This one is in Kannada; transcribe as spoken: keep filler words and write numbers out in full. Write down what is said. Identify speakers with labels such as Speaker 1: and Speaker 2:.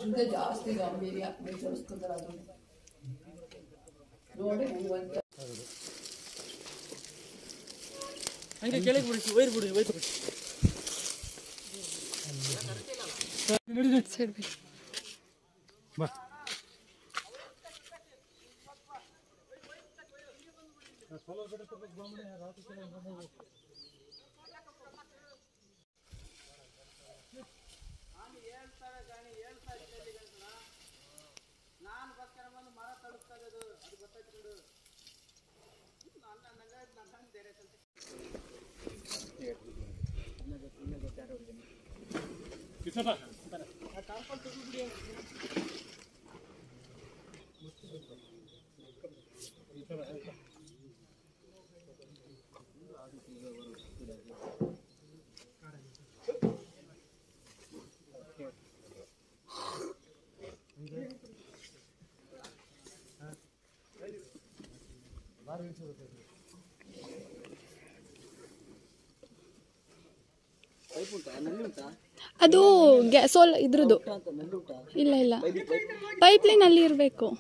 Speaker 1: ಮುಂದೆ ಜಾಸ್ತಿ ಗಾಂಭೀರ್ಯ ತೋರಿಸ್ಕೊತಾರೆ ಅದು ನೋಡಿ ಹೆಂಗಂತ
Speaker 2: ಹಂಗೆ ಕೆಳಗೆ ಬಿಡಿ ವೈರ್ ಬಿಡಿ ವೈರ್ ಬಿಡಿ
Speaker 3: ಸರಿ
Speaker 2: ಬಾ ಫಾಲೋ ಬಿಡಕ್ಕೆ ಬಾಮನೆ ರಾತ್ರಿ ಕೆಳಗೆ ಬಂದು ನಾನು ಹೇಳ್ತಾರೆ ಗಾಣಿ ಹೇಳ್ತಾ ಇದ್ದೀನಿ ಗಂಟನ ನಾನು ಬಸ್ಕರ ಬಂದು ಮರ ತಡುತ್ತಾ ಇರೋದು ಅದು ಗೊತ್ತಾಯ್ತು ಬಿಡು ನನ್ನ ನಂಗ ನನ್ನ ಹಂಗೆ ಬೇರೆ ಅಂತ ಕಿಸಟ ಆ ಕಾಂಪೌಂಡ್ ತೆಗೆದು ಬಿಡಿ ಈ ತರ
Speaker 3: ಅದು ಗ್ಯಾಸೋಲ್ ಇದ್ರದ್ದು ಇಲ್ಲ ಇಲ್ಲ ಪೈಪ್ ಲೈನ್ ಅಲ್ಲಿ ಇರಬೇಕು.